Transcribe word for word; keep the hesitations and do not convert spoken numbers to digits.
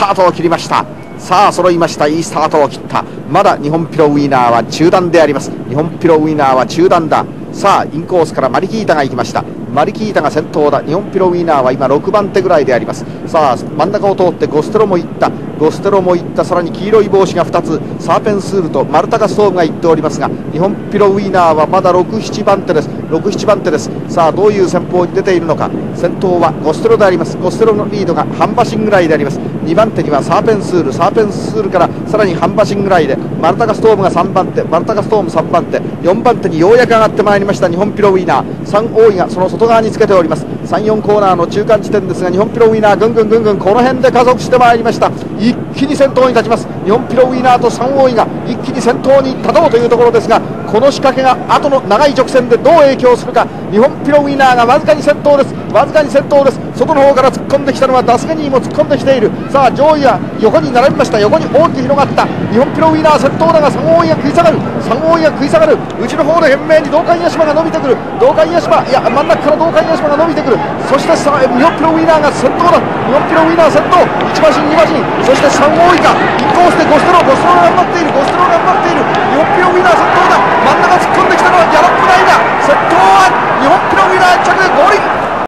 タートを切りました。さあ揃いました。いいスタートを切った。まだ日本ピロウィナーは中段であります。日本ピロウィナーは中段だ。さあインコースからマリキータが行きました。マリキータが先頭だ。日本ピロウィナーは今ろくばん手ぐらいであります。さあ真ん中を通ってゴステロも行った。ゴステロも行った。さらに黄色い帽子がふたつ、サーペンスールとマルタカストームが行っておりますが、日本ピロウィナーはまだろく、ななばん手です。ろく、ななばん手です。さあどういう戦法に出ているのか。先頭はゴステロであります。ゴステロのリードが半馬身ぐらいであります。にばん手にはサーペンスール、サーペンスールからさらに半馬身ぐらいでマルタカストームがさんばん手、マルタカストームさんばん手、よんばん手にようやく上がってまいりました日本ピロウィナー。さん王位がその外側につけております。さん、よんコーナーの中間地点ですが、日本ピロウィナーぐんぐんぐんぐんこの辺で加速してまいりました。一気に先頭に立ちます。日本ピロウィナーとさん王位が一気に先頭に立とうというところですが、この仕掛けが後の長い直線でどう影響するか。日本ピロウィナーがわずかに先頭です。わずかに先頭です。外の方から突っ込んできたのはダスゲニーも突っ込んできている。さあ上位は横に並びました。横に大きく広がった日本ピロウィナー先頭だが、さん王位が食い下がる。さん王位が食い下がる。内の方で懸命に道館屋島が伸びてくる。道館屋島、いや真ん中から道館屋島が伸びてくる。そしてさ日本ピロウィナーが先頭だ。日本ピロウィナー先頭、いち馬身に馬身、そしてさん王位か。インコースでゴステロゴステロが頑張っている。ゴステロが頑